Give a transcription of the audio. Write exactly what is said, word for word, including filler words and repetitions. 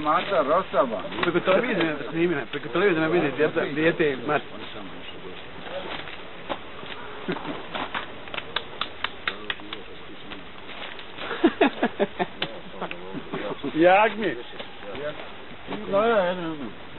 mata Rosava. Preko televizije snimine, preko televizije ne vidi djete, djete i mati. Jak mi? No ja, ja ne znam.